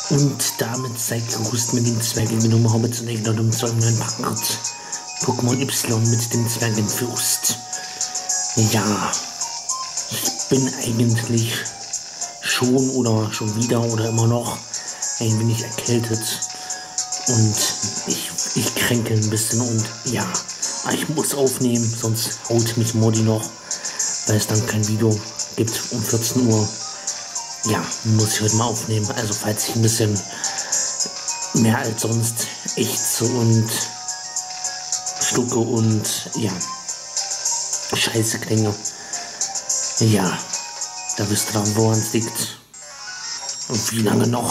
Und damit seid gegrüßt mit dem Zwergengenommen Hobbit und Egner zu einem neuen Part. Pokémon Y mit dem Zwergenfürst. Ja, ich bin eigentlich schon wieder oder immer noch ein wenig erkältet. Und ich kränke ein bisschen und ja, ich muss aufnehmen, sonst haut mich Modi noch, weil es dann kein Video gibt um 14 Uhr. Ja, muss ich heute mal aufnehmen. Also falls ich ein bisschen mehr als sonst ächze und stucke und ja, scheiße klinge. Ja, da wisst ihr dann, woran es liegt. Und wie lange noch?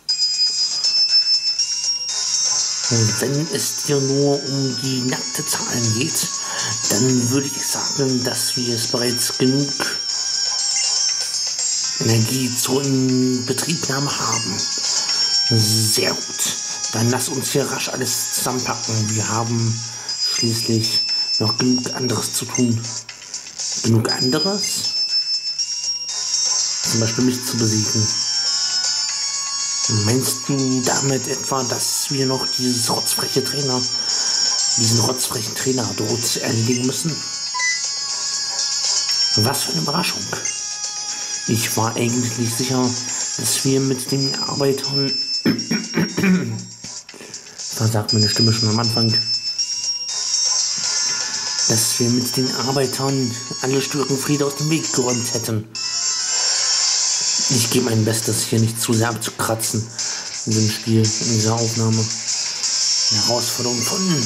Und wenn es dir nur um die nackte Zahlen geht, dann würde ich sagen, dass wir es bereits genug Energie zur Inbetriebnahme haben. Sehr gut. Dann lass uns hier rasch alles zusammenpacken. Wir haben schließlich noch genug anderes zu tun. Genug anderes? Zum Beispiel mich zu besiegen. Meinst du damit etwa, dass wir noch diesen rotzfrechen Trainer dort erledigen müssen? Was für eine Überraschung. Ich war eigentlich sicher, dass wir mit den Arbeitern versagt meine Stimme schon am Anfang, dass wir mit den Arbeitern alle Störenfriede aus dem Weg geräumt hätten. Ich gebe mein Bestes, hier nicht zu sehr abzukratzen in diesem Spiel, in dieser Aufnahme. Die Herausforderung von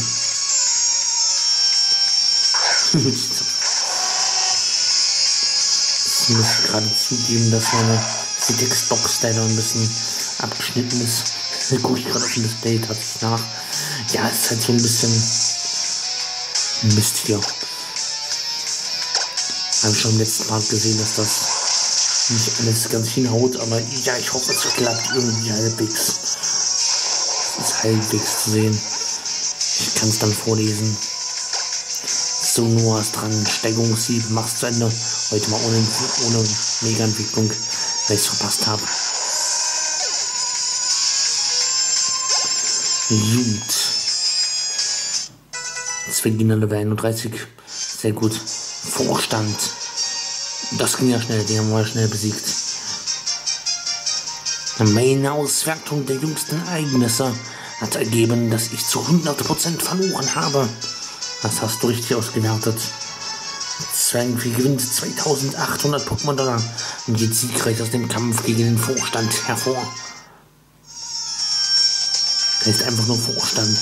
ich muss gerade zugeben, dass meine Textbox leider ein bisschen abgeschnitten ist. Da gucke ich gerade auf dem Display tatsächlich nach. Ja, es ist halt so ein bisschen Mist hier. Habe ich schon im letzten Part gesehen, dass das nicht alles ganz hinhaut, aber ja, ich hoffe, es klappt irgendwie halbwegs. Es ist halbwegs zu sehen. Ich kann es dann vorlesen. So, nur was dran. Steigungssieb, mach's zu Ende. Heute mal ohne Mega-Entwicklung, weil ich es verpasst habe. Gut. Zwingender Level 31. Sehr gut. Vorstand. Das ging ja schnell, den haben wir schnell besiegt. Meine Auswertung der jüngsten Ereignisse hat ergeben, dass ich zu 100% verloren habe. Das hast du richtig ausgewertet. Zwergenvieh gewinnt 2800 Pokémon-Dollar und geht siegreich aus dem Kampf gegen den Vorstand hervor. Er ist einfach nur Vorstand.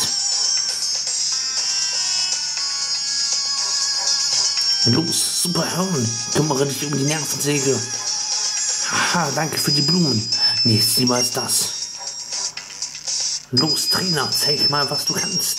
Los, Superhirn, kümmere dich um die Nervensäge. Haha, danke für die Blumen. Nichts lieber als das. Los, Trainer, zeig mal, was du kannst.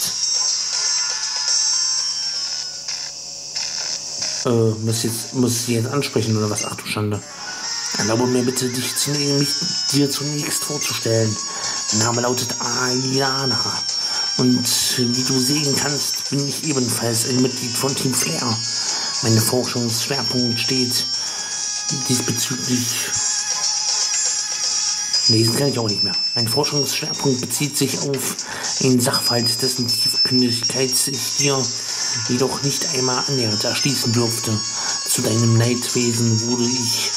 Muss ich jetzt ansprechen oder was? Ach du Schande. Erlaube mir bitte, dir zunächst vorzustellen. Mein Name lautet Aliana. Und wie du sehen kannst, bin ich ebenfalls ein Mitglied von Team Flair. Mein Forschungsschwerpunkt steht diesbezüglich... Lesen kann ich auch nicht mehr. Mein Forschungsschwerpunkt bezieht sich auf einen Sachverhalt, dessen Tiefgründigkeit ich dir jedoch nicht einmal annähernd erschließen dürfte. Zu deinem Neidwesen wurde ich...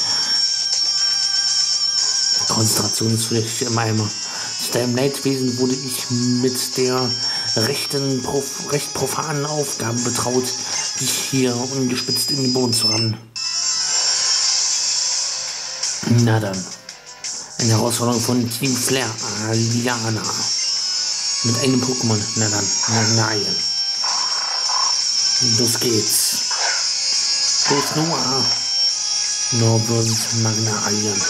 Konzentrationsfläche im Eimer. Zu deinem Neidwesen wurde ich mit der recht profanen Aufgabe betraut, dich hier ungespitzt in den Boden zu rammen. Na dann. Eine Herausforderung von Team Flair, Aliana. Mit einem Pokémon. Na dann, Magnalien. Los geht's. Los, Noah. Noah versus Magnalien.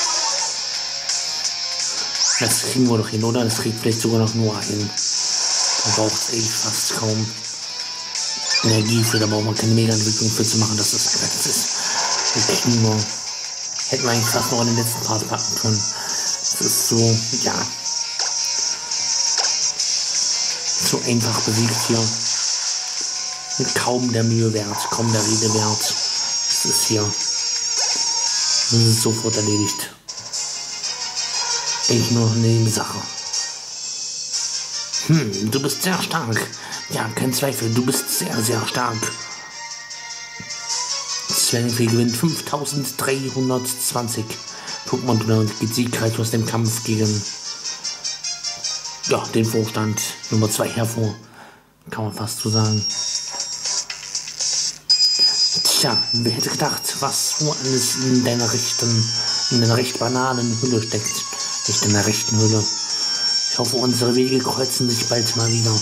Das kriegen wir doch hin, oder? Das kriegt vielleicht sogar noch Noah hin. Da braucht es eigentlich fast kaum Energie für, da braucht man keine Mega-Entwicklung für zu machen, dass das wirklich nur, hätten wir eigentlich fast noch in den letzten Part packen können. Das ist so, ja, so einfach besiegt hier. Kaum der Mühe wert, kaum der Rede wert. Das ist hier sofort erledigt. Eigentlich nur eine Nebensache. Du bist sehr stark. Ja, kein Zweifel, du bist sehr, sehr stark. Zwergenfee gewinnt 5320 Pokémon und geht siegreich aus dem Kampf gegen den Vorstand Nummer 2 hervor. Kann man fast so sagen. Tja, wer hätte gedacht, was so alles in deiner recht banalen Hülle steckt. Nicht in der rechten Hülle. Ich hoffe, unsere Wege kreuzen sich bald mal wieder.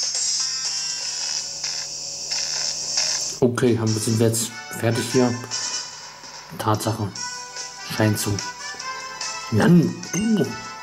Okay, sind wir jetzt fertig hier? Tatsache. Scheint so. Nein, du.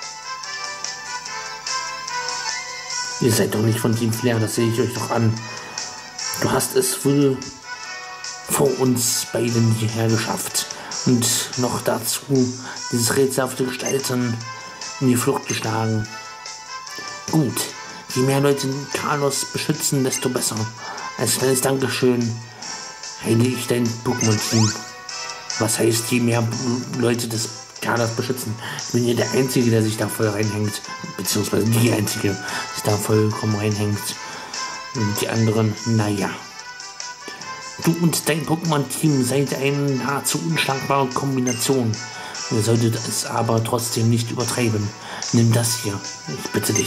Ihr seid doch nicht von Team Flair, das sehe ich euch doch an. Du hast es wohl vor uns beiden hierher geschafft. Und noch dazu dieses rätselhafte Gestalten in die Flucht geschlagen. Gut, je mehr Leute Carlos beschützen, desto besser. Als kleines Dankeschön heile ich dein Pokémon-Team. Was heißt, je mehr Leute das Carlos beschützen? Ich bin ja der Einzige, der sich da voll reinhängt. Beziehungsweise die Einzige, die sich da vollkommen reinhängt. Und die anderen, naja. Du und dein Pokémon-Team seid eine nahezu unschlagbare Kombination. Ihr solltet es aber trotzdem nicht übertreiben. Nimm das hier, ich bitte dich.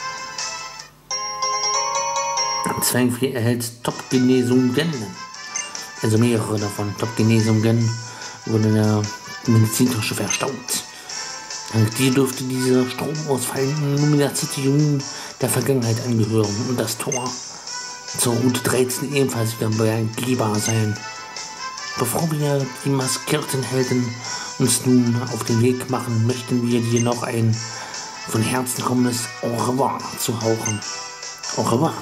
Zwergenfee erhält Top-Genesungen. Also mehrere davon. Top-Genesungen wurde der Medizintasche verstaut. Dank dir dürfte dieser Stromausfall in Lumina City nun der Vergangenheit angehören und das Tor zur Route 13 ebenfalls wieder begehbar sein. Bevor wir die maskierten Helden uns nun auf den Weg machen, möchten wir dir noch ein von Herzen kommendes Au revoir zu hauchen. Au revoir.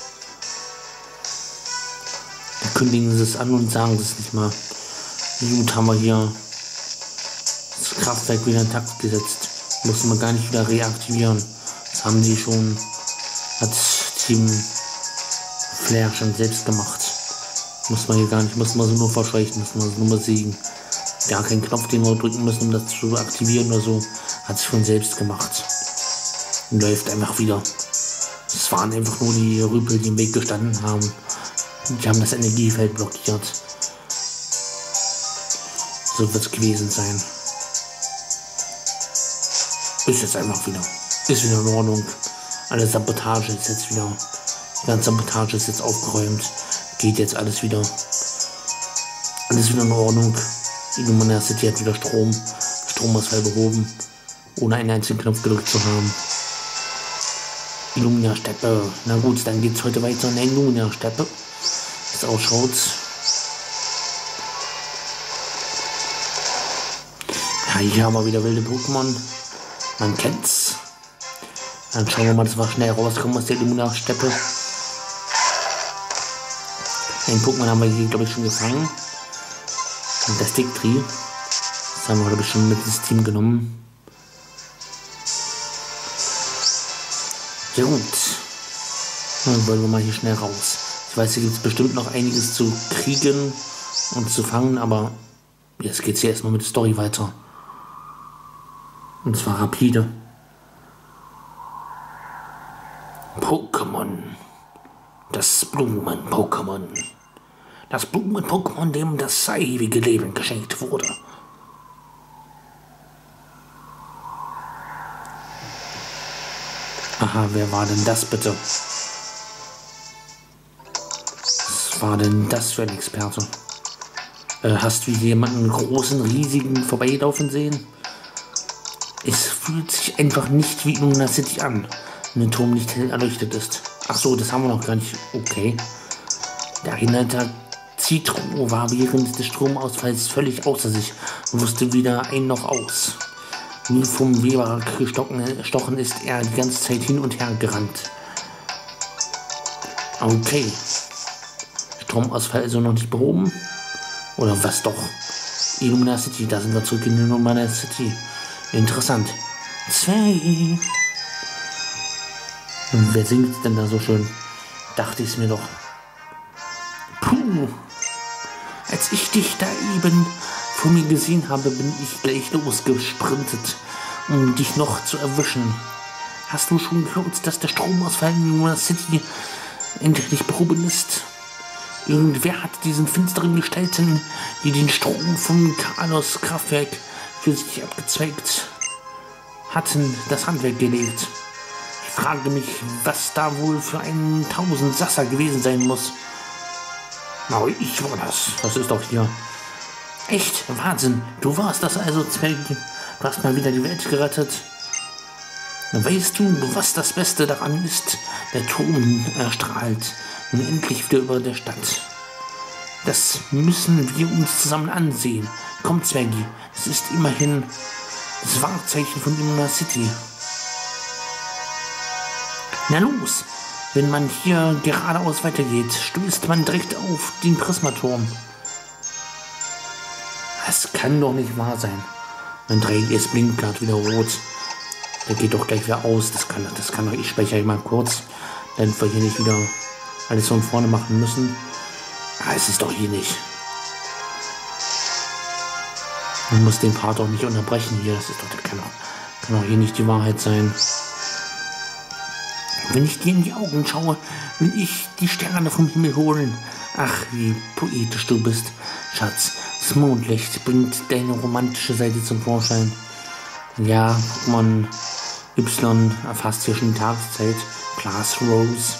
Da kündigen sie es an und sagen es nicht mal. Gut, haben wir hier das Kraftwerk wieder in Takt gesetzt. Mussten wir gar nicht wieder reaktivieren. Das haben die schon, hat Team Flair schon selbst gemacht. Muss man hier gar nicht, muss man so nur verscheuchen, muss man nur besiegen. Gar keinen Knopf, den wir drücken müssen, um das zu aktivieren oder so. Hat es schon selbst gemacht. Läuft einfach wieder. Es waren einfach nur die Rüpel, die im Weg gestanden haben. Die haben das Energiefeld blockiert. So wird es gewesen sein. Ist jetzt einfach wieder. Ist wieder in Ordnung. Alle Sabotage ist jetzt wieder. Die ganze Sabotage ist jetzt aufgeräumt. Geht jetzt alles wieder. Alles wieder in Ordnung. Die Lumina City hat wieder Strom. Stromausfall behoben. Ohne einen einzigen Knopf gedrückt zu haben. Illumina-Steppe. Na gut, dann geht's heute weiter in der Illumina-Steppe. Das ausschaut. Ja, hier haben wir wieder wilde Pokémon. Man kennt's. Dann schauen wir mal, dass wir schnell rauskommen aus der Illumina-Steppe. Den Pokémon haben wir hier, glaube ich, schon gefangen. Und das Dick-Tree. Das haben wir, glaube ich, schon mit ins Team genommen. Ja gut. Dann wollen wir mal hier schnell raus. Ich weiß, hier gibt es bestimmt noch einiges zu kriegen und zu fangen, aber jetzt geht es hier erstmal mit der Story weiter. Und zwar rapide. Pokémon. Das Blumen-Pokémon. Das Blumen-Pokémon, dem das ewige Leben geschenkt wurde. Aha, wer war denn das bitte? Was war denn das für ein Experte? Hast du jemanden großen, riesigen vorbeilaufen sehen? Es fühlt sich einfach nicht wie Lumina City an, wenn der Turm nicht hell erleuchtet ist. Ach so, das haben wir noch gar nicht. Okay. Der Hinhalter Citro war während des Stromausfalls völlig außer sich und wusste weder ein noch aus. Wie vom Weber gestochen ist er die ganze Zeit hin und her gerannt. Okay. Stromausfall also noch nicht behoben? Oder was doch? Illumina City, da sind wir zurück in Illumina City. Interessant. 2. Wer singt denn da so schön? Dachte ich es mir doch. Puh. Als ich dich da eben vor mir gesehen habe, bin ich gleich losgesprintet um dich noch zu erwischen. Hast du schon gehört, dass der Stromausfall in Luna City endlich behoben ist? Irgendwer hat diesen finsteren Gestalten, die den Strom vom Carlos Kraftwerk für sich abgezweigt hatten, das Handwerk gelegt. Ich frage mich, was da wohl für ein 1000 Sasser gewesen sein muss. Na, ich war das. Das ist doch hier. Echt? Wahnsinn. Du warst das also, Zwerg. Du hast mal wieder die Welt gerettet. Weißt du, was das Beste daran ist? Der Turm erstrahlt nun endlich wieder über der Stadt. Das müssen wir uns zusammen ansehen. Komm, Zwergi, es ist immerhin das Wahrzeichen von Luna City. Na los, wenn man hier geradeaus weitergeht, stößt man direkt auf den Prismaturm. Das kann doch nicht wahr sein. Mein Dreieck ist blinkt gerade wieder rot. Der geht doch gleich wieder aus. Das kann doch. Ich speichere mal kurz, damit wir hier nicht wieder alles von vorne machen müssen. Ah, es ist doch hier nicht. Man muss den Part auch nicht unterbrechen hier. Das ist doch, kann doch hier nicht die Wahrheit sein. Wenn ich dir in die Augen schaue, will ich die Sterne vom Himmel holen. Ach, wie poetisch du bist, Schatz. Das Mondlicht bringt deine romantische Seite zum Vorschein. Ja, Pokémon Y erfasst hier schon die Tageszeit. Class Rose.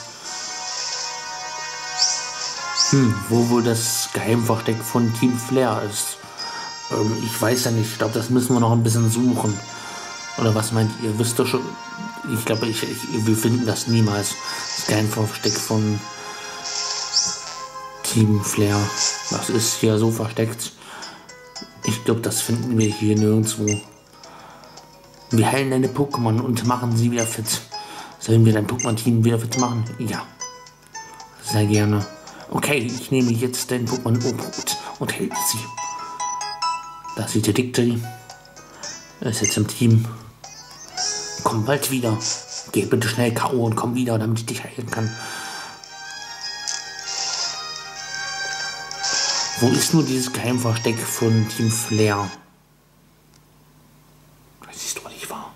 Wo wohl das Geheimversteck von Team Flare ist? Ich weiß ja nicht. Ich glaube, das müssen wir noch ein bisschen suchen. Oder was meint ihr? Wisst ihr schon? Ich glaube, wir finden das niemals. Das Geheimversteck von Team Flare. Das ist hier so versteckt. Ich glaube, das finden wir hier nirgendwo. Wir heilen deine Pokémon und machen sie wieder fit. Sollen wir dein Pokémon-Team wieder fit machen? Ja. Sehr gerne. Okay, ich nehme jetzt dein Pokémon Obrot und heile sie. Da sieht der Dictory. Er ist jetzt im Team. Komm bald wieder. Geh bitte schnell K.O. und komm wieder, damit ich dich heilen kann. Wo ist nur dieses Geheimversteck von Team Flare? Das ist doch nicht wahr.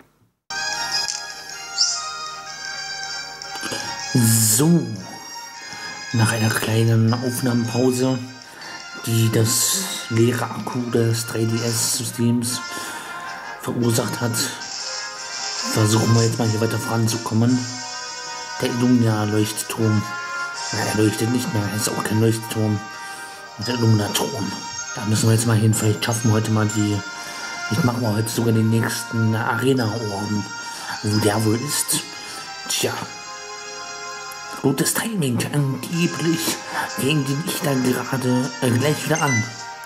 So. Nach einer kleinen Aufnahmepause, die das leere Akku des 3DS-Systems verursacht hat, versuchen wir jetzt mal hier weiter voranzukommen. Der Illumina-Leuchtturm. Er leuchtet nicht mehr, er ist auch kein Leuchtturm. Der Illumina-Turm. Da müssen wir jetzt mal hin. Vielleicht schaffen wir heute mal die. Ich mache mal heute sogar den nächsten Arena-Orden. Wo der wohl ist. Tja. Gutes Timing. Angeblich gegen den ich da gerade gleich wieder an.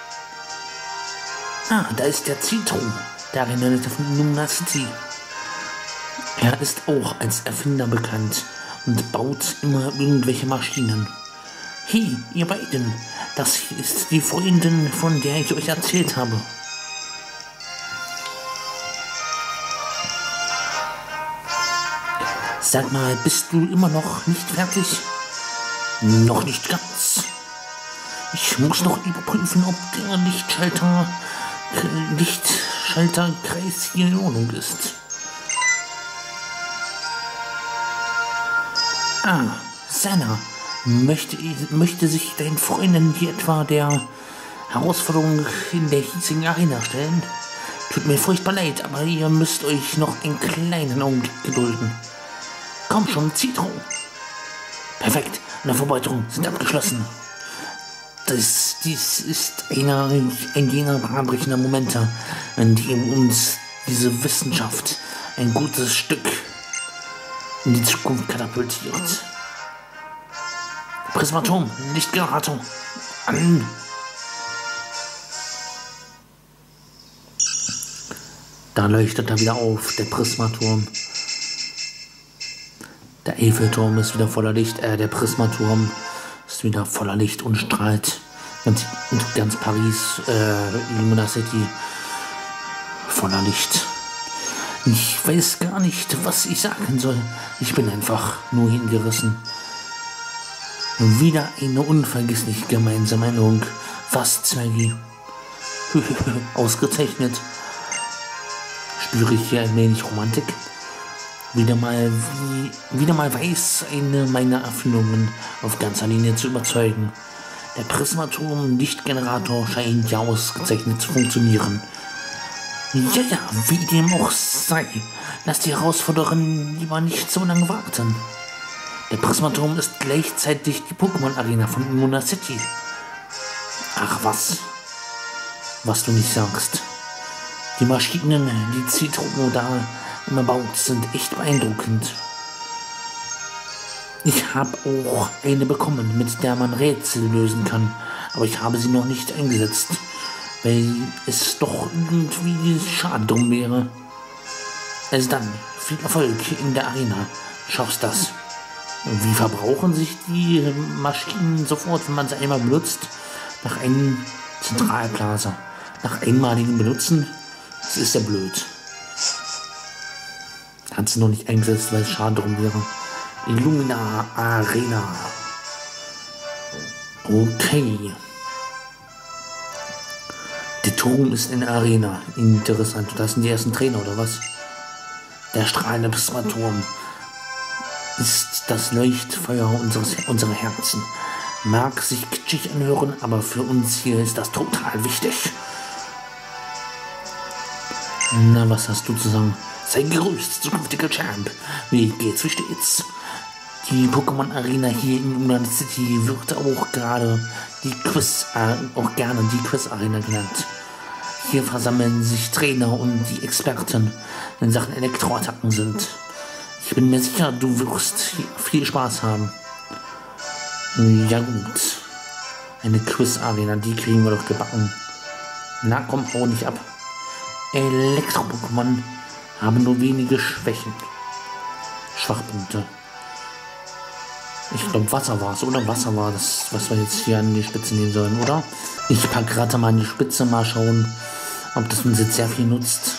Ah, da ist der Citro. Der Arenaleiter von Luna City. Er ist auch als Erfinder bekannt und baut immer irgendwelche Maschinen. Hey, ihr beiden, das hier ist die Freundin, von der ich euch erzählt habe. Sag mal, bist du immer noch nicht fertig? Noch nicht ganz. Ich muss noch überprüfen, ob der Lichtschalterkreis hier in Ordnung ist. Ah, Senna. Möchte sich dein Freundin hier etwa der Herausforderung in der hiesigen Arena stellen? Tut mir furchtbar leid, aber ihr müsst euch noch einen kleinen Augenblick gedulden. Komm schon, Citro. Perfekt, eine Vorbereitung sind abgeschlossen. Dies ist ein jener bahnbrechender Momente, in dem uns diese Wissenschaft ein gutes Stück in die Zukunft katapultiert. Prismaturm, Lichtgenerator, an! Da leuchtet er wieder auf, der Prismaturm. Der Eiffelturm ist wieder voller Licht, der Prismaturm ist wieder voller Licht und strahlt. Ganz Paris, Luna City, voller Licht. Ich weiß gar nicht, was ich sagen soll. Ich bin einfach nur hingerissen. Wieder eine unvergessliche gemeinsame Erinnerung. Was, Zwergi? Ausgezeichnet. Spüre ich hier ein wenig Romantik? Wieder mal weiß eine meiner Erfindungen auf ganzer Linie zu überzeugen. Der Prismaturm-Lichtgenerator scheint ja ausgezeichnet zu funktionieren. Ja, wie dem auch sei. Lass die Herausforderin lieber nicht so lange warten. Der Prismaturm ist gleichzeitig die Pokémon-Arena von Luna City. Ach was du nicht sagst. Die Maschinen, die Zitrono da immer baut, sind echt beeindruckend. Ich habe auch eine bekommen, mit der man Rätsel lösen kann, aber ich habe sie noch nicht eingesetzt, weil es doch irgendwie schade drum wäre. Also dann, viel Erfolg in der Arena. Schaffst das. Wie verbrauchen sich die Maschinen sofort, wenn man sie einmal benutzt? Nach einem Zentralplaza. Nach einmaligen Benutzen? Das ist ja blöd. Kannst du noch nicht eingesetzt, weil es schade drum wäre. Illumina Arena. Okay. Der Turm ist in der Arena. Interessant. Das sind die ersten Trainer, oder was? Der strahlende Prismaturm ist das Leuchtfeuer unserer Herzen. Mag sich kitschig anhören, aber für uns hier ist das total wichtig. Na, was hast du zu sagen? Sei gegrüßt, zukünftiger Champ. Wie geht's, wie steht's? Die Pokémon-Arena hier in Luna City wird auch gerne die Quiz-Arena genannt. Hier versammeln sich Trainer und die Experten in Sachen Elektroattacken sind. Ich bin mir sicher, du wirst hier viel Spaß haben. Ja gut. Eine Quiz-Arena, die kriegen wir doch gebacken. Na komm, hau nicht ab. Elektro-Pokémon haben nur wenige Schwächen. Schwachpunkte. Ich glaube, Wasser war es, oder? Wasser war das, was wir jetzt hier an die Spitze nehmen sollen, oder? Ich packe gerade mal an die Spitze, mal schauen, ob das uns jetzt sehr viel nutzt.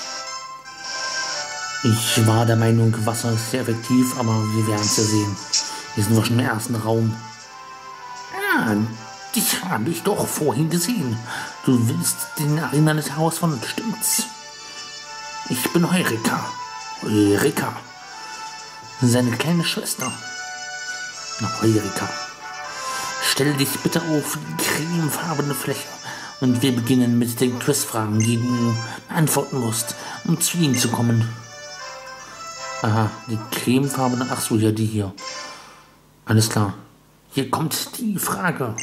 Ich war der Meinung, Wasser ist sehr effektiv, aber wir werden es ja sehen. Hier sind wir schon im ersten Raum. Ja, dich habe ich doch vorhin gesehen. Du willst den Arena nicht herausfordern, stimmt's? Ich bin Heureka. Heureka. Seine kleine Schwester. Na, Heureka. Stell dich bitte auf die cremefarbene Fläche und wir beginnen mit den Quizfragen, die du beantworten musst, um zu ihnen zu kommen. Aha, die cremefarbene, ach so, ja, die hier. Alles klar. Hier kommt die Frage.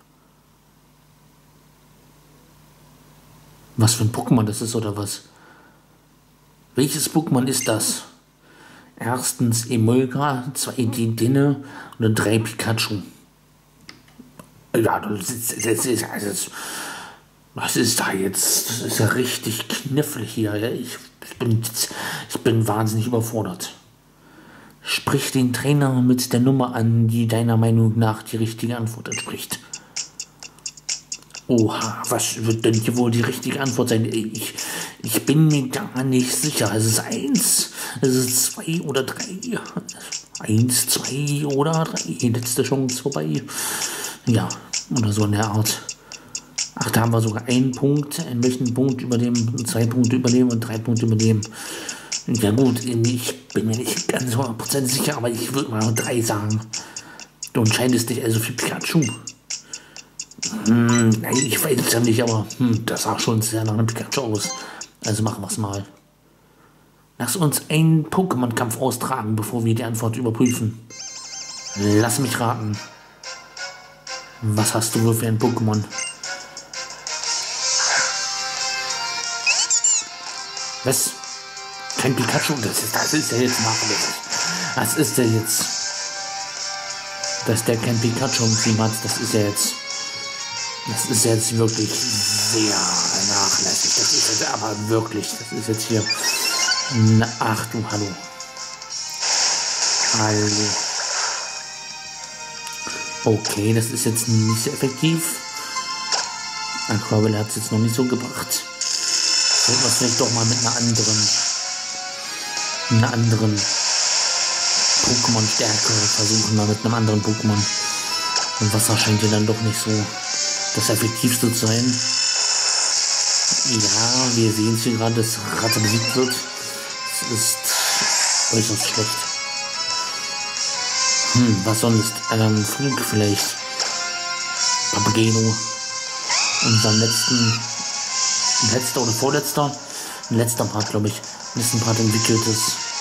Was für ein Pokémon das ist, oder was? Welches Pokémon ist das? Erstens Emolga, 2 Dedenne oder 3 Pikachu. Ja, das ist da jetzt, das ist ja richtig knifflig hier. Ich bin wahnsinnig überfordert. Sprich den Trainer mit der Nummer an, die deiner Meinung nach die richtige Antwort entspricht. Oha, was wird denn hier wohl die richtige Antwort sein? Ich bin mir gar nicht sicher. Es ist 1, es ist 2 oder 3. 1, 2 oder 3. Letzte Chance vorbei. Ja, oder so in der Art. Ach, da haben wir sogar einen Punkt. Einen möchten Punkt übernehmen, 2 Punkte übernehmen und 3 Punkte übernehmen. Ja gut, ich bin mir nicht ganz 100% sicher, aber ich würde mal 3 sagen. Du entscheidest dich also für Pikachu. Ich weiß es ja nicht, aber das sah schon sehr nach einem Pikachu aus. Also machen wir es mal. Lass uns einen Pokémon-Kampf austragen, bevor wir die Antwort überprüfen. Lass mich raten. Was hast du wohl für ein Pokémon? Was? Kein Pikachu? Das ist ja jetzt nachlässig. Was ist der jetzt? Dass der kein Pikachu im Team hat, das ist ja jetzt wirklich sehr nachlässig. Das ist jetzt aber wirklich, das ist jetzt hier. Ach du, hallo. Hallo. Okay, das ist jetzt nicht sehr effektiv. Aquabelle hat es jetzt noch nicht so gebracht. Sollten wir es vielleicht doch mal mit einer anderen Pokémon-Stärke versuchen, mal mit einem anderen Pokémon. Und Wasser scheint ja dann doch nicht so das effektivste zu sein. Ja, wir sehen es hier gerade, dass Ratte besiegt wird. ist äußerst schlecht. Was sonst? Flug vielleicht. Papageno. Unser letzter oder vorletzter, letzter Part, glaube ich, letzten Part entwickeltes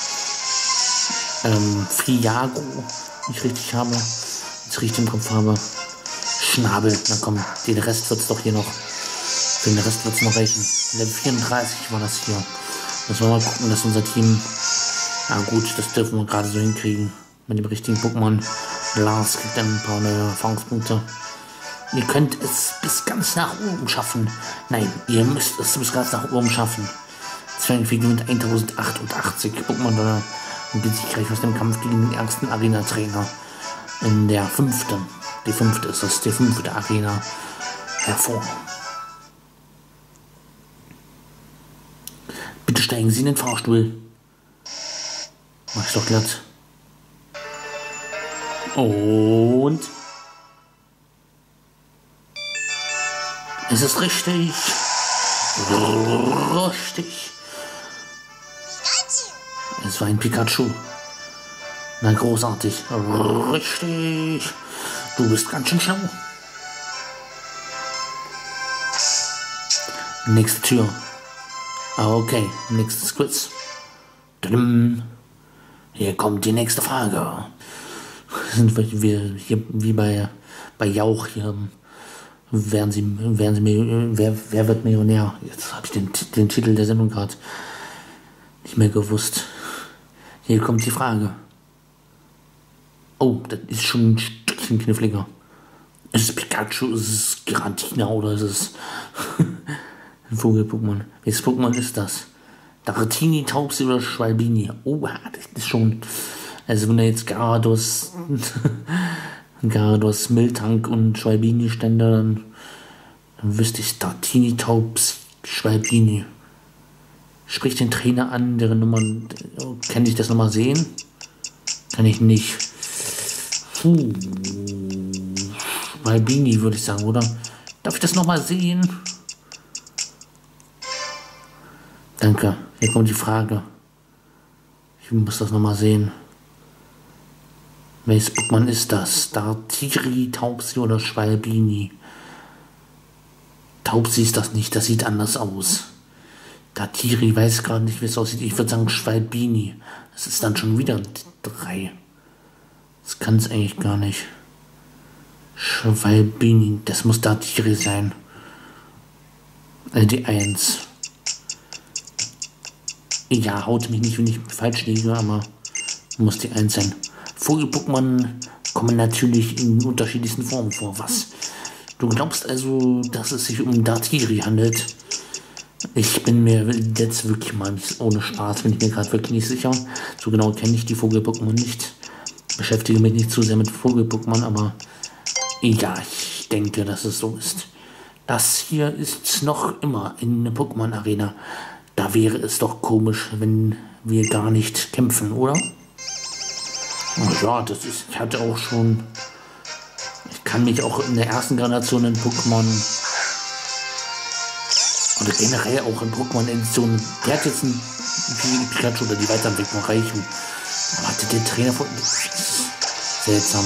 Friago, wenn ich richtig habe, jetzt richtig im Kopf habe. Schnabel, na komm, den Rest wird es doch hier noch, für den Rest wird es noch reichen. Level 34 war das hier. Müssen wir mal gucken, dass unser Team, na gut, das dürfen wir gerade so hinkriegen, mit dem richtigen Pokémon. Lars kriegt dann ein paar neue Erfahrungspunkte. Ihr könnt es bis ganz nach oben schaffen. Nein, ihr müsst es bis ganz nach oben schaffen. Zwergenfee mit 1088 Pokémon Dollar und bin siegreich aus dem Kampf gegen den ärgsten Arena-Trainer. In der fünften. Die fünfte ist das, die fünfte Arena hervor. Bitte steigen Sie in den Fahrstuhl. Mach ich doch glatt. Und es ist richtig. Richtig. Es war ein Pikachu. Na, großartig. Richtig. Du bist ganz schön schlau. Nächste Tür. Okay, nächstes Quiz. Hier kommt die nächste Frage. Sind wir hier wie bei Jauch hier. Wer wird Millionär? Jetzt habe ich den Titel der Sendung gerade nicht mehr gewusst. Hier kommt die Frage. Oh, das ist schon ein Stückchen kniffliger. Ist es Pikachu, ist es Giratina oder ist es ein Vogel-Pokémon? Welches Pokémon ist das? Daratini, Taubsi oder Schwalbini? Oh, das ist schon... Also wenn da jetzt Gyarados, Miltank und Schwalbini stände, dann wüsste ich Daratini, Taubsi, Schwalbini. Sprich den Trainer an, deren Nummer... Kann ich das nochmal sehen? Kann ich nicht. Schwalbini würde ich sagen, oder? Darf ich das nochmal sehen? Danke. Hier kommt die Frage. Ich muss das nochmal sehen. Welches Pokémon ist das? Dartiri, Taubsi oder Schwalbini? Taubsi ist das nicht, das sieht anders aus. Dartiri, weiß gerade nicht, wie es aussieht. Ich würde sagen Schwalbini. Das ist dann schon wieder 3. Das kann es eigentlich gar nicht. Schwalbini, das muss Dartiri sein. Die 1. Ja, haut mich nicht, wenn ich falsch liege, aber muss die 1 sein. Vogel-Pokémon kommen natürlich in unterschiedlichsten Formen vor. Was? Du glaubst also, dass es sich um Dartiri handelt? Ich bin mir jetzt wirklich mal nicht, ohne Spaß, bin ich mir gerade wirklich nicht sicher. So genau kenne ich die Vogel-Pokémon nicht. Beschäftige mich nicht zu sehr mit Vogel-Pokémon, aber ja, ich denke, dass es so ist. Das hier ist noch immer in der Pokémon-Arena. Da wäre es doch komisch, wenn wir gar nicht kämpfen, oder? Ja, das ist, ich hatte auch schon, ich kann mich auch in der ersten Generation in Pokémon oder generell auch in Pokémon-Editionen, der hat jetzt ein Pikachu oder die Weiterentwicklung reichen. Aber hatte der Trainer von, seltsam.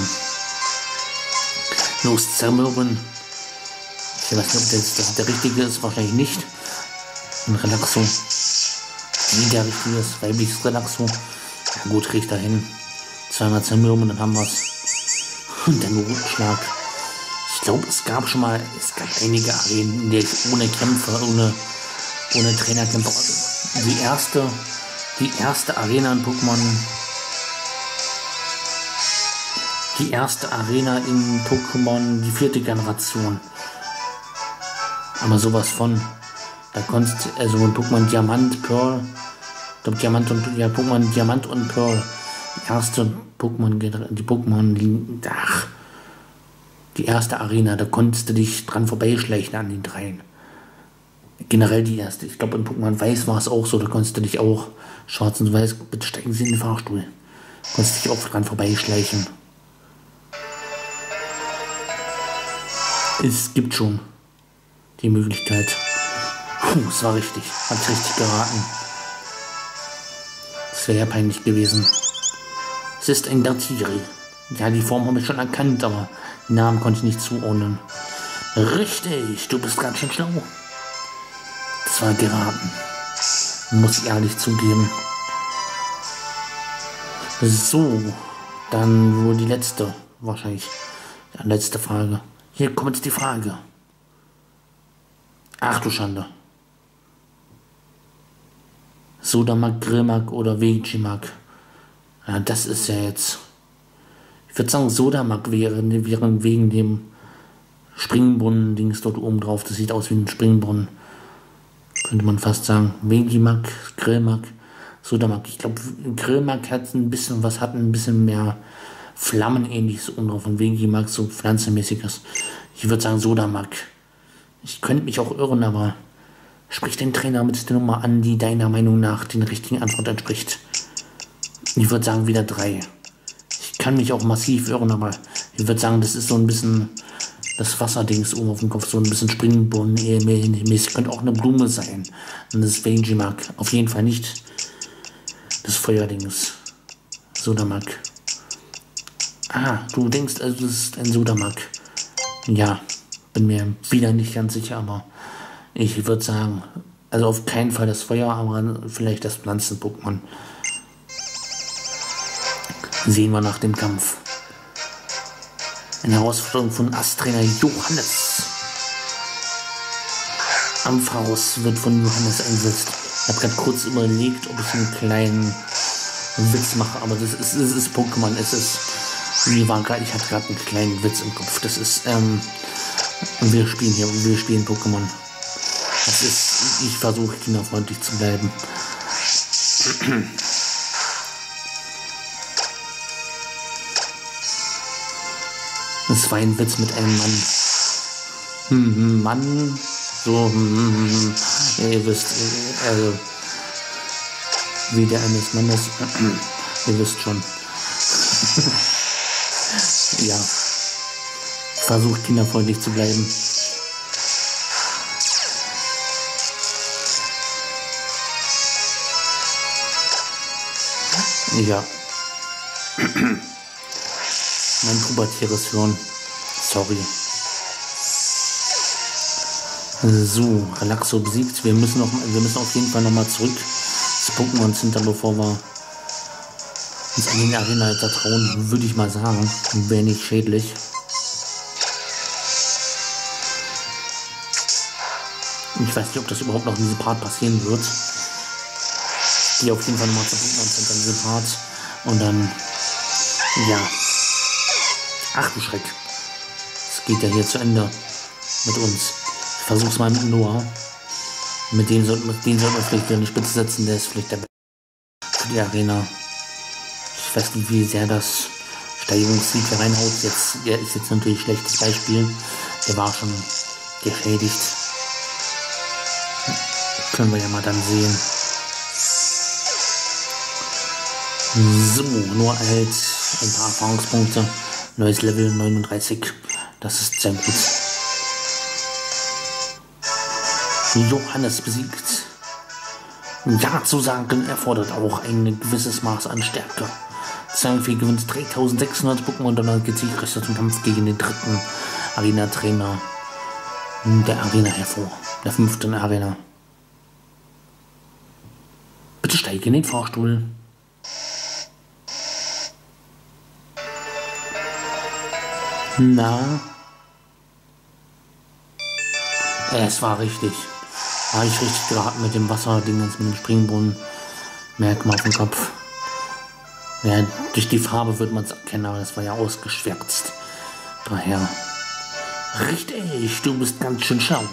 Los, zermürben. Ich weiß nicht, ob das der richtige ist, wahrscheinlich nicht. Ein Relaxo. Nee, der richtige ist, weibliches Relaxo. Ja gut, krieg ich da hin. 200 zermürben, dann haben wir es. Und dann Rotschlag. Ich glaube, es gab einige Arenen, in der ich ohne Kämpfer, ohne Trainerkämpfer, die erste Arena in Pokémon, die 4. Generation. Aber sowas von, da konntest du, also in Pokémon Diamant, Pearl, ich glaube Pokémon Diamant und Pearl, die erste die erste Arena, da konntest du dich dran vorbeischleichen an den 3. Generell die erste. Ich glaube, in Pokémon Weiß war es auch so, da konntest du dich auch, schwarz und weiß, bitte steigen Sie in den Fahrstuhl. Konntest dich auch dran vorbeischleichen. Es gibt schon die Möglichkeit. Es war richtig. Hat richtig geraten. Das wäre ja peinlich gewesen. Es ist ein Dartiri. Ja, die Form habe ich schon erkannt, aber den Namen konnte ich nicht zuordnen. Richtig, du bist ganz schön schlau. Das war geraten. Muss ich ehrlich zugeben. So, dann wohl die letzte, wahrscheinlich. Ja, letzte Frage. Hier kommt jetzt die Frage. Ach du Schande. Sodamak, Grillmak oder Vegimak? Ja, das ist ja jetzt... Ich würde sagen, Sodamak wäre wegen dem Springbrunnen-Dings dort oben drauf. Das sieht aus wie ein Springbrunnen. Könnte man fast sagen. Vegimak, Grillmak, Sodamak. Ich glaube, Grillmak hat ein bisschen mehr Flammenähnliches oben drauf. Und Vegimak so pflanzenmäßiges. Ich würde sagen Sodamak. Ich könnte mich auch irren, aber sprich den Trainer mit der Nummer an, die deiner Meinung nach den richtigen Antwort entspricht. Ich würde sagen wieder 3. Ich kann mich auch massiv irren, aber ich würde sagen, das ist so ein bisschen das Wasserdings oben auf dem Kopf, so ein bisschen Springbrunnen-mäßig. Könnte auch eine Blume sein. Und das ist Vegimak. Auf jeden Fall nicht das Feuerdings. Sodamak. Ah, du denkst also, das ist ein Sodamak. Ja, bin mir wieder nicht ganz sicher, aber ich würde sagen, also auf keinen Fall das Feuer, aber vielleicht das Pflanzen-Pokémon. Sehen wir nach dem Kampf. Eine Herausforderung von Ass-Trainer Johannes. Ampharos wird von Johannes eingesetzt. Ich habe gerade kurz überlegt, ob ich einen kleinen Witz mache, aber das ist Pokémon. Ich hatte gerade einen kleinen Witz im Kopf. Das ist, wir spielen Pokémon. Ich versuche kinderfreundlich zu bleiben. Das war ein Witz mit einem Mann. Mann, so, ihr wisst, also, wie der eines Mannes, ihr wisst schon. Ja, versucht kinderfreundlich zu bleiben. Ja. Mein pubertäres Hirn. Sorry. So, Relaxo besiegt. Wir müssen auf jeden Fall nochmal zurück das Pokémon Center, bevor wir uns an den Arena trauen, würde ich mal sagen. Wäre nicht schädlich. Ich weiß nicht, ob das überhaupt noch in diesem Part passieren wird. Ich gehe auf jeden Fall nochmal zum Pokémon Center in diesem Part. Und dann, ja. Ach du Schreck. Es geht ja hier zu Ende mit uns. Ich versuch's mal mit Noah. Den sollten wir vielleicht wieder in die Spitze setzen. Der ist vielleicht der Beste für die Arena. Ich weiß nicht, wie sehr das Steigerungslied hier reinhaut. Der ist jetzt natürlich ein schlechtes Beispiel. Der war schon geschädigt. Können wir ja mal dann sehen. So, nur erhält ein paar Erfahrungspunkte. Neues Level 39. Das ist sehr gut. Johannes besiegt. Ja zu sagen erfordert auch ein gewisses Maß an Stärke. Zangfee gewinnt 3600 Pokémon und dann geht sich Richter zum Kampf gegen den dritten Arena-Trainer der Arena hervor. Der 5. Arena. Bitte steige in den Fahrstuhl. Na? Es war richtig. War ich richtig geraten mit dem Wasserding, mit dem Springbrunnen. Merkmal auf dem Kopf. Ja, durch die Farbe wird man es erkennen, aber das war ja ausgeschwärzt. Daher. Richtig, du bist ganz schön schlau.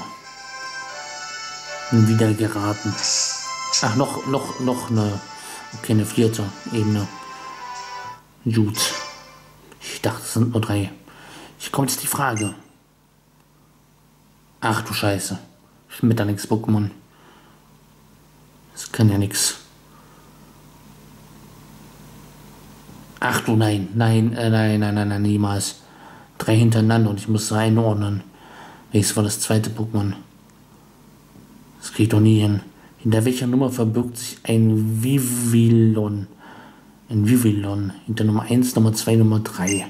Wieder geraten. Ach, noch eine. Okay, eine 4. Ebene. Gut. Ich dachte, es sind nur 3. Hier kommt jetzt die Frage. Ach du Scheiße. Mit da nix Pokémon. Das kann ja nix. Ach du nein, niemals. 3 hintereinander und ich muss 3 einordnen. Welches war das zweite Pokémon? Das krieg ich doch nie hin. Hinter welcher Nummer verbirgt sich ein Vivillon? Ein Vivillon. Hinter Nummer 1, Nummer 2, Nummer 3.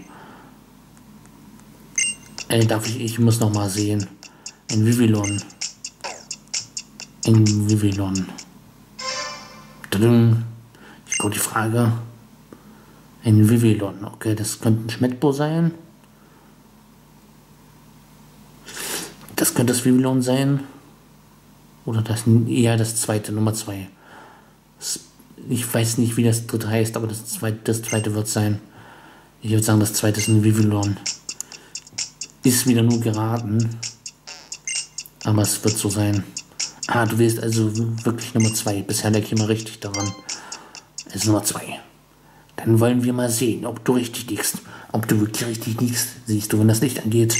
Ich muss noch mal sehen. Ein Vivillon. Ein Vivillon. Ich glaube, die Frage. Ein Vivillon. Okay, das könnte ein Schmettbo sein. Das könnte das Vivillon sein. Oder das eher das zweite, Nummer 2. Ich weiß nicht, wie das dritte heißt, aber das zweite wird sein. Ich würde sagen, das zweite ist ein Vivillon. Ist wieder nur geraten. Aber es wird so sein. Ah, du wählst also wirklich Nummer 2. Bisher lag ich immer richtig daran. Es ist Nummer 2. Dann wollen wir mal sehen, ob du richtig liegst. Ob du wirklich richtig liegst. Siehst du, wenn das Licht angeht.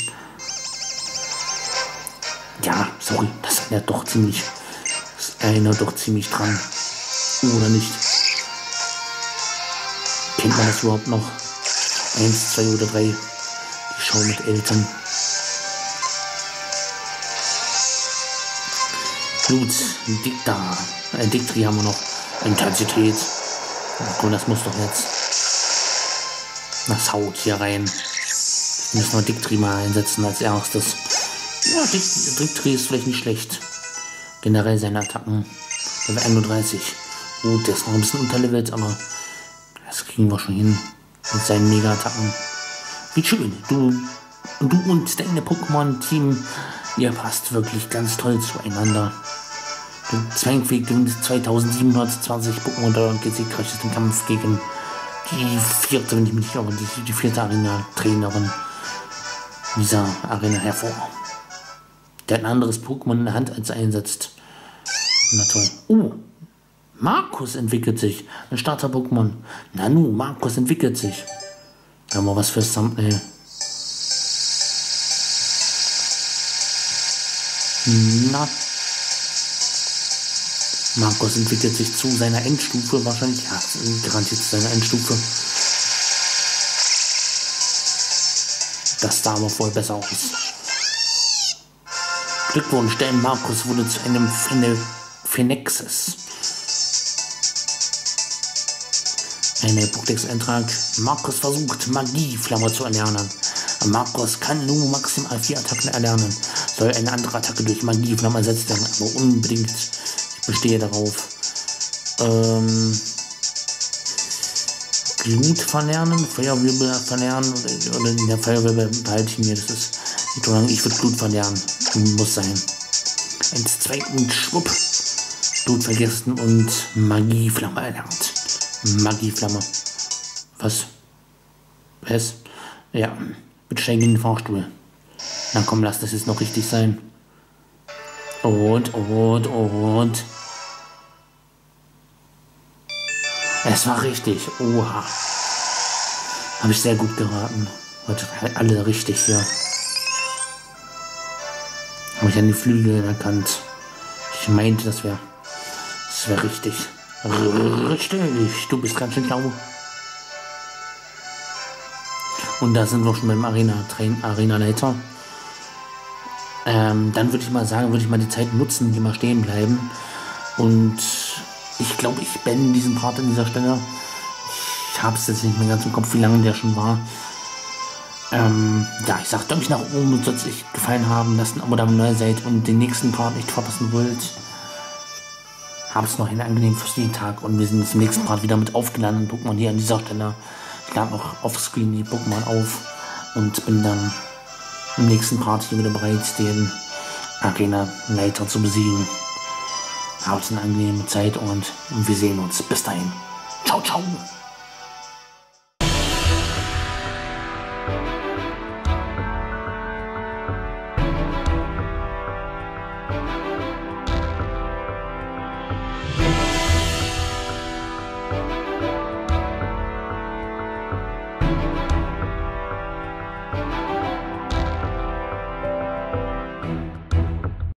Ja, sorry, das erinnert doch ziemlich. Das erinnert doch ziemlich dran. Oder nicht? Kennt man das überhaupt noch? 1, 2 oder 3. Die Show mit Eltern. Gut, Diktri haben wir noch. Intensität. Und das muss doch jetzt. Das haut hier rein. Müssen wir Diktri mal einsetzen als erstes. Ja, Diktri ist vielleicht nicht schlecht. Generell seine Attacken. Level 31. Gut, der ist noch ein bisschen unterlevelt, aber das kriegen wir schon hin. Mit seinen Mega-Attacken. Wie schön. Du und deine Pokémon-Team, ihr passt wirklich ganz toll zueinander. Du Zwangfähig, du 2720 Pokémon und geht siegreich im Kampf gegen die vierte, wenn ich mich nicht irre, die vierte Arena-Trainerin dieser Arena hervor. Der hat ein anderes Pokémon in der Hand, als er einsetzt. Na toll. Oh, Markus entwickelt sich. Ein Starter-Pokémon. Nanu, Markus entwickelt sich. Da haben wir was fürs Thumbnail. Na. Markus entwickelt sich zu seiner Endstufe. Wahrscheinlich, ja, garantiert zu seiner Endstufe. Das sah aber voll besser aus. Glückwunsch, der Markus wurde zu einem Phenexis. Ein Pokédex-Eintrag. Markus versucht, Magieflamme zu erlernen. Markus kann nur maximal 4 Attacken erlernen. Soll eine andere Attacke durch Magieflamme ersetzt werden, aber unbedingt. Ich bestehe darauf. Glut verlernen, Feuerwirbel verlernen oder in der Feuerwirbel behalte ich mir. Das ist nicht so lange. Ich würde Glut verlernen. Muss sein. 1, 2 und schwupp. Blut vergessen und Magieflamme erlernt. Magieflamme. Was? Was? Ja, mit Stein in den Fahrstuhl. Na komm, lass das jetzt noch richtig sein. Und. Es war richtig. Oha. Habe ich sehr gut geraten. Heute alle richtig hier. Habe ich an die Flügel erkannt. Ich meinte, das wäre richtig. Richtig. Du bist ganz schön schlau. Und da sind wir schon beim Arena-Leiter. Dann würde ich mal sagen, würde ich mal die Zeit nutzen, die mal stehen bleiben. Und ich glaube, ich beende diesen Part an dieser Stelle. Ich habe es jetzt nicht mehr ganz im Kopf, wie lange der schon war. Ja, ich sag Daumen nach oben, und sollte es euch gefallen haben, lasst ein Abo da, wenn ihr neu seid und den nächsten Part nicht verpassen wollt. Habt es noch einen angenehmen fürstlichen Tag und wir sind jetzt im nächsten Part wieder mit aufgeladen Pokémon hier an dieser Stelle. Ich lade noch offscreen die Pokémon auf und bin dann im nächsten Part hier wieder bereit, den Arena-Leiter zu besiegen. Habt eine angenehme Zeit und wir sehen uns. Bis dahin. Ciao, ciao.